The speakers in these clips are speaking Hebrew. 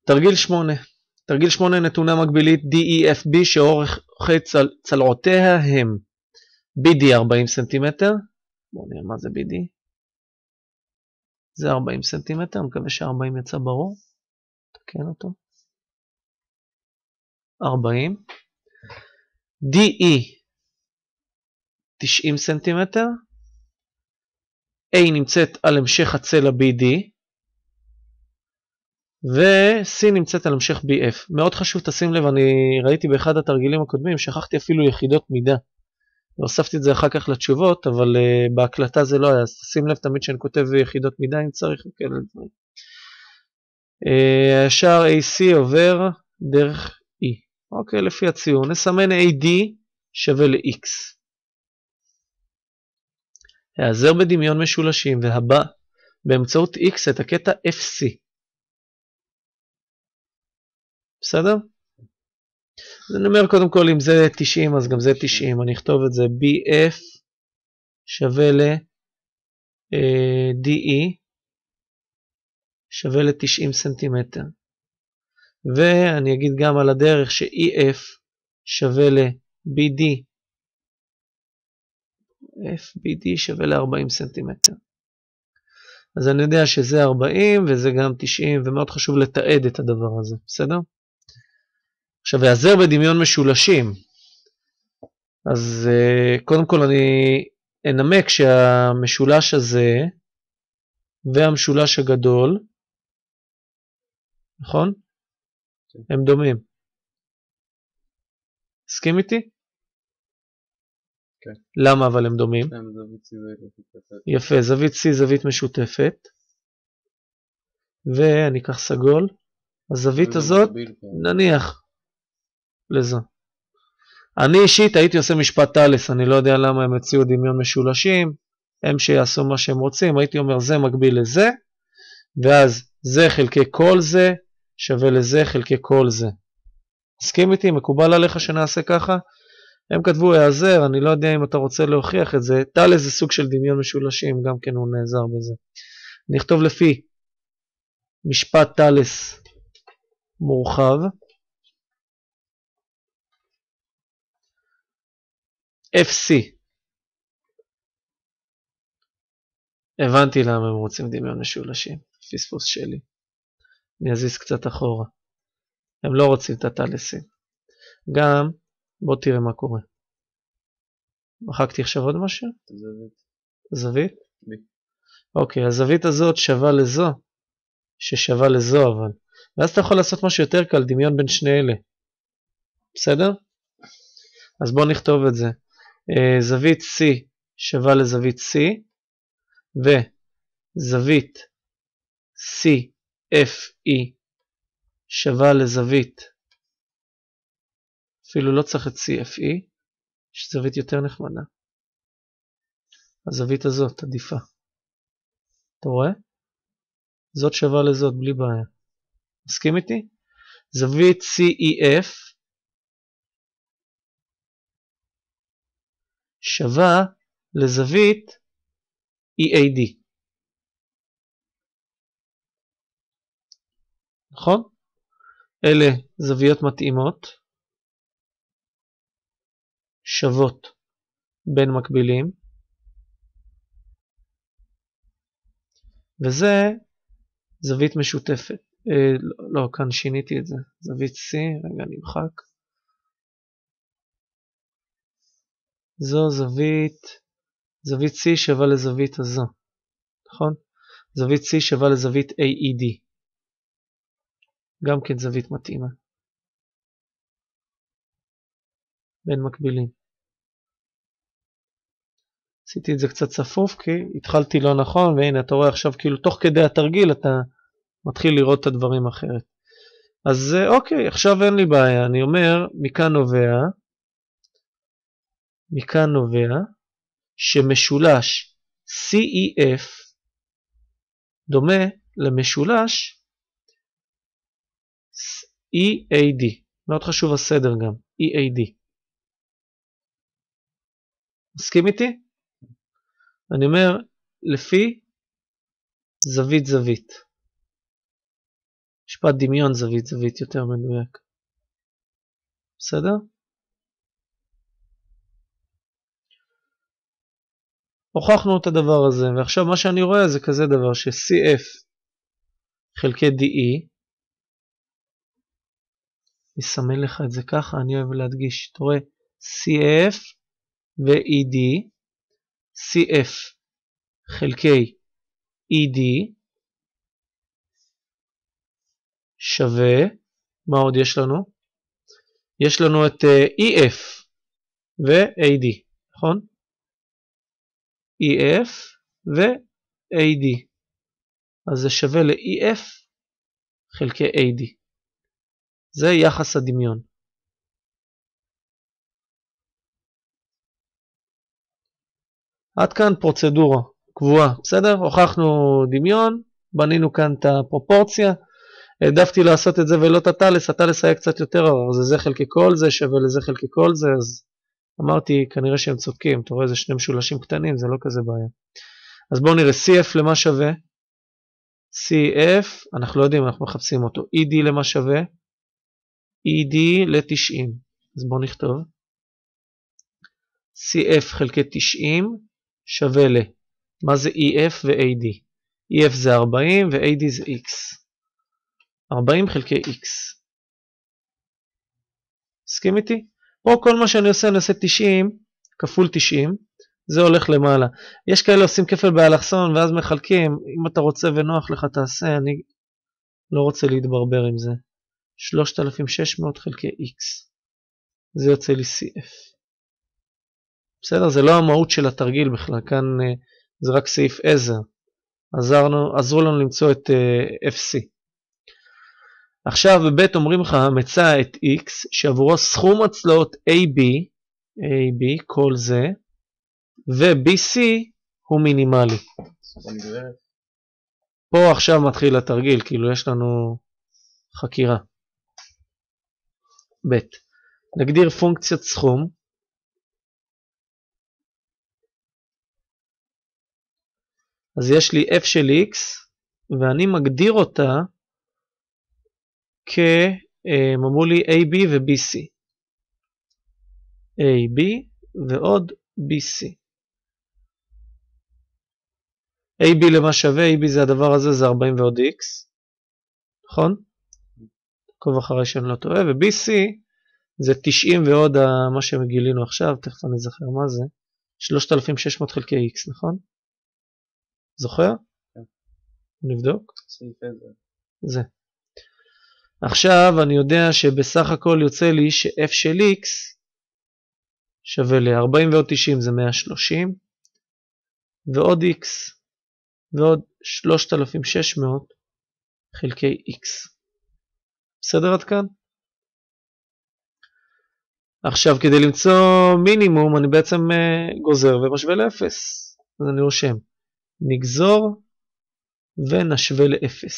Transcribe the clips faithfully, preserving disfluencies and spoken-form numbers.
תרגיל שמונה. תרגיל שמונה נתונה מקבילית די אי אף בי שאורכי צל... צלעותיה הם בי די ארבעים סנטימטר. בואו נראה מה זה בי די. זה ארבעים סנטימטר, אני מקווה ש-ארבעים יצא ברור. תקן אותו. ארבעים. די אי תשעים סנטימטר. A נמצאת על המשך הצלע בי די. ו-C נמצאת על המשך בי אף. מאוד חשוב, תשים לב, אני ראיתי באחד התרגילים הקודמים, שכחתי אפילו יחידות מידה. והוספתי את זה אחר כך לתשובות, אבל uh, בהקלטה זה לא היה. אז תשים לב תמיד שאני כותב יחידות מידה, אם צריך. כן, uh, השאר איי סי עובר דרך E. אוקיי, לפי הציון. נסמן איי די שווה ל-X. העזר בדמיון משולשים והבא באמצעות X את הקטע אף סי. בסדר? אז אני אומר קודם כל אם זה תשעים אז גם זה תשעים. אני אכתוב את זה בי אף שווה ל-די אי שווה ל-תשעים סנטימטר. ואני אגיד גם על הדרך ש-אי אף שווה ל-בי די אף בי די שווה ל-ארבעים סנטימטר. אז אני יודע שזה ארבעים וזה גם תשעים, ומאוד חשוב לתעד את הדבר הזה, בסדר? עכשיו, העזר בדמיון משולשים. אז קודם כל אני אנמק שהמשולש הזה והמשולש הגדול, נכון? הם דומים. הסכים איתי? כן. למה אבל הם דומים? יפה, זווית C זווית משותפת. ואני אקח סגול. הזווית הזאת, נניח לזו. אני אישית הייתי עושה משפט טלס, אני לא יודע למה הם הציעו דמיון משולשים, הם שיעשו מה שהם רוצים, הייתי אומר זה מקביל לזה, ואז זה חלקי כל זה שווה לזה חלקי כל זה. הסכים איתי? מקובל עליך שנעשה ככה? הם כתבו העזר, אני לא יודע אם אתה רוצה להוכיח את זה, טלס זה סוג של דמיון משולשים, גם כן הוא נעזר בזה. נכתוב לפי משפט טלס מורחב, אף סי. הבנתי למה הם רוצים דמיון משולשים, פספוס שלי. אני אזיז קצת אחורה. הם לא רוצים את הטלסים. גם, בוא תראה מה קורה. מחקתי עכשיו עוד משהו? זווית. זווית? בי. אוקיי, הזווית הזאת שווה לזו, ששווה לזו אבל. ואז אתה יכול לעשות משהו יותר קל, דמיון בין שני אלה. בסדר? אז בוא נכתוב את זה. זווית C שווה לזווית C, וזווית סי אף אי שווה לזווית, אפילו לא צריך את סי אף אי, יש זווית יותר נחמדה. הזווית הזאת עדיפה. אתה רואה? זאת שווה לזאת בלי בעיה. מסכים איתי? זווית סי אי אף שווה לזווית אי איי די. נכון? אלה זוויות מתאימות, שוות בין מקבילים, וזה זווית משותפת. אה, לא, לא, כאן שיניתי את זה. זווית C, רגע נמחק. זו זווית, זווית C שווה לזווית הזו, נכון? זווית C שווה לזווית איי אי די. גם כן זווית מתאימה. בין מקבילים. עשיתי את זה קצת צפוף כי התחלתי לא נכון, והנה אתה רואה עכשיו כאילו תוך כדי התרגיל אתה מתחיל לראות את הדברים אחרת. אז אוקיי, עכשיו אין לי בעיה, אני אומר מכאן נובע, מכאן נובע שמשולש סי אי אף דומה למשולש אי איי די. מאוד חשוב הסדר גם, אי איי די. מסכים איתי? אני אומר, לפי זווית זווית. משפט דמיון זווית, זווית יותר מדויק. בסדר? הוכחנו את הדבר הזה, ועכשיו מה שאני רואה זה כזה דבר ש-סי אף חלקי די אי, אני אסמן לך את זה ככה, אני אוהב להדגיש, אתה רואה סי אף ו-אי די, סי אף חלקי אי די שווה, מה עוד יש לנו? יש לנו את אי אף ו-איי די, נכון? אי אף ו-איי די, אז זה שווה ל-אי אף חלקי איי די. זה יחס הדמיון. עד כאן פרוצדורה קבועה, בסדר? הוכחנו דמיון, בנינו כאן את הפרופורציה, העדפתי לעשות את זה ולא את הטלס, הטלס היה קצת יותר ארוך, זה זה חלקי כל זה, שווה לזה חלקי כל זה, אז אמרתי כנראה שהם צודקים, אתה רואה זה שני משולשים קטנים, זה לא כזה בעיה. אז בואו נראה, סי אף למה שווה? סי אף, אנחנו לא יודעים, אנחנו מחפשים אותו, איי די למה שווה? איי די ל-תשעים, אז בואו נכתוב, סי אף חלקי תשעים שווה ל, מה זה אי אף ו-איי די? אי אף זה ארבעים ו-איי די זה X. ארבעים חלקי X. מסכים איתי? פה כל מה שאני עושה, אני עושה תשעים כפול תשעים, זה הולך למעלה. יש כאלה עושים כפל באלכסון ואז מחלקים, אם אתה רוצה ונוח לך תעשה, אני לא רוצה להתברבר עם זה. שלושת אלפים ושש מאות חלקי X. זה יוצא לי סי אף. בסדר? זה לא המהות של התרגיל בכלל, כאן זה רק סעיף עזר. עזרנו, עזרו לנו למצוא את uh, אף סי. עכשיו בבית אומרים לך, מצא את X, שעבורו סכום הצלעות איי בי, איי בי, כל זה, ו-בי סי הוא מינימלי. פה עכשיו מתחיל התרגיל, כאילו יש לנו חקירה. ב' נגדיר פונקציית סכום, אז יש לי f של x, ואני מגדיר אותה כ, אמרו לי איי בי ו-בי סי. איי בי ועוד בי סי. איי בי למה שווה? איי בי זה הדבר הזה, זה ארבעים ועוד x. נכון? עקוב אחרי שאני לא טועה. ו-בי סי זה תשעים ועוד מה שגילינו עכשיו, תכף אני זוכר מה זה. שלושת אלפים ושש מאות חלקי x, נכון? זוכר? כן. נבדוק. זה. עכשיו אני יודע שבסך הכל יוצא לי ש-f של x שווה ל-ארבעים ועוד תשעים זה מאה ושלושים, ועוד x ועוד שלושת אלפים ושש מאות חלקי x. בסדר עד כאן? עכשיו כדי למצוא מינימום אני בעצם גוזר ומשווה ל-אפס. אז אני רושם. נגזור ונשווה ל-אפס.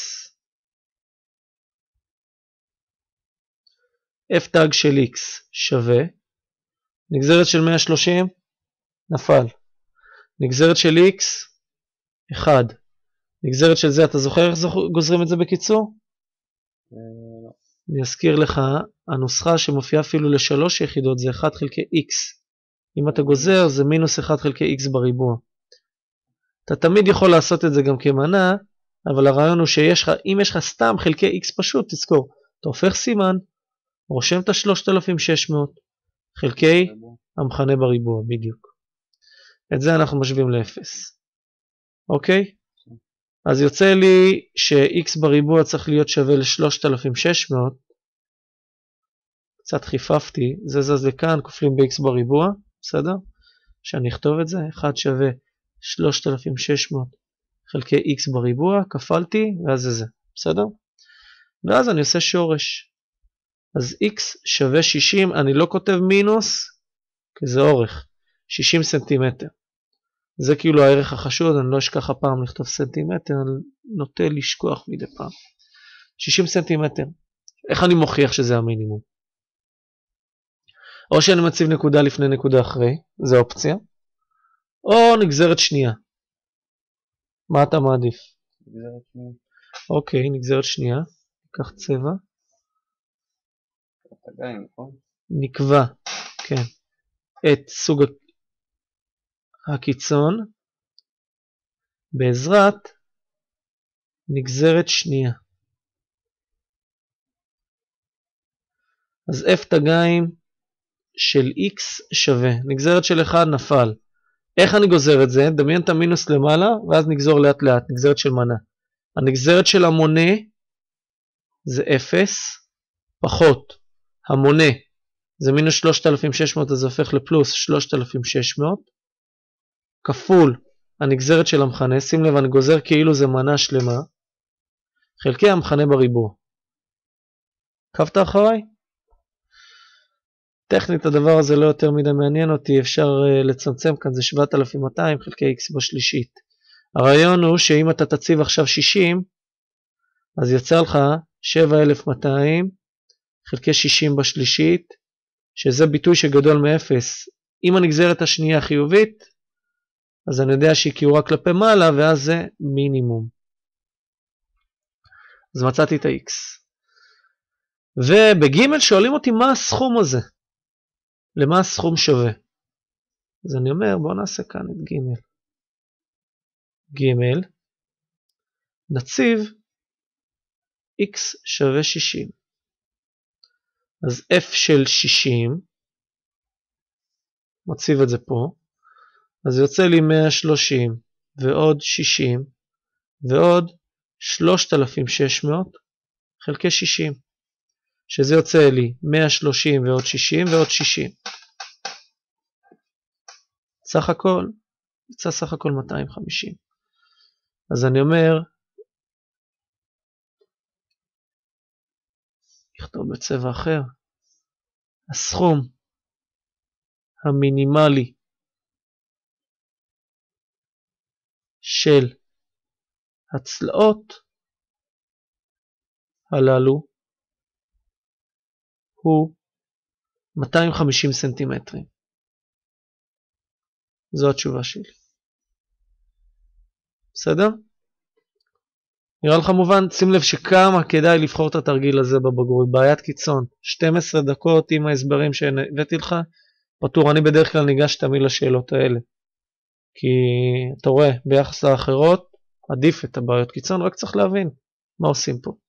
f תג של x שווה, נגזרת של מאה ושלושים, נפל. נגזרת של x, אחד. נגזרת של זה, אתה זוכר איך גוזרים את זה בקיצור? אני אזכיר לך, הנוסחה שמופיעה אפילו לשלוש יחידות זה אחד חלקי x. אם אתה גוזר זה מינוס אחד חלקי x בריבוע. אתה תמיד יכול לעשות את זה גם כמנה, אבל הרעיון הוא שיש לך, אם יש לך סתם חלקי x פשוט, תזכור, אתה הופך סימן, רושם את ה-שלושת אלפים ושש מאות חלקי המכנה בריבוע, בדיוק. את זה אנחנו משווים ל-אפס. אוקיי? אז יוצא לי ש-x בריבוע צריך להיות שווה ל-שלושת אלפים ושש מאות. קצת חיפפתי, זה זז לכאן, כופלים ב-x בריבוע, בסדר? שאני אכתוב את זה, אחד שווה שלושת אלפים ושש מאות חלקי x בריבוע, כפלתי, ואז זה זה, בסדר? ואז אני עושה שורש. אז x שווה שישים, אני לא כותב מינוס, כי זה אורך, שישים סנטימטר. זה כאילו הערך החשוב, אני לא אשכח הפעם לכתוב סנטימטר, אני נוטה לשכוח מדי פעם. שישים סנטימטר. איך אני מוכיח שזה המינימום? או שאני מציב נקודה לפני נקודה אחרי, זה אופציה, או נגזרת שנייה. מה אתה מעדיף? נגזרת שנייה. אוקיי, נגזרת שנייה. קח צבע. תגיים, נכון? נקבע, כן, את סוג הקיצון בעזרת נגזרת שנייה. אז f תגיים של x שווה, נגזרת של אחד נפל. איך אני גוזר את זה? דמיין את המינוס למעלה, ואז נגזור לאט לאט, נגזרת של מנה. הנגזרת של המונה זה אפס, פחות המונה זה מינוס שלושת אלפים ושש מאות, אז זה הופך לפלוס שלושת אלפים ושש מאות, כפול הנגזרת של המכנה, שים לב, אני גוזר כאילו זה מנה שלמה, חלקי המכנה בריבוע. קפת אחריי? טכנית הדבר הזה לא יותר מדי מעניין אותי, אפשר uh, לצמצם כאן, זה שבעת אלפים ומאתיים חלקי x בשלישית. הרעיון הוא שאם אתה תציב עכשיו שישים, אז יצא לך שבעת אלפים ומאתיים חלקי שישים בשלישית, שזה ביטוי שגדול מ-אפס. אם הנגזרת השנייה חיובית, אז אני יודע שהיא קיורה כלפי מעלה, ואז זה מינימום. אז מצאתי את ה-x. ובג' שואלים אותי מה הסכום הזה. למה הסכום שווה? אז אני אומר, בואו נעשה כאן את ג'. ג' נציב x שווה שישים. אז f של שישים, מציב את זה פה, אז יוצא לי מאה ושלושים ועוד שישים ועוד שלושת אלפים ושש מאות חלקי שישים, שזה יוצא לי מאה ושלושים ועוד שישים ועוד שישים. סך הכל, יצא סך הכל מאתיים וחמישים. אז אני אומר, נכתוב בצבע אחר, הסכום המינימלי של הצלעות הללו הוא מאתיים וחמישים סנטימטרים. זו התשובה שלי. בסדר? נראה לך מובן, שים לב שכמה כדאי לבחור את התרגיל הזה בבגרות, בעיית קיצון, שתים עשרה דקות עם ההסברים שהבאתי לך, פתור, אני בדרך כלל ניגש תמיד לשאלות האלה, כי אתה רואה, ביחס לאחרות, עדיף את הבעיות קיצון, רק צריך להבין מה עושים פה.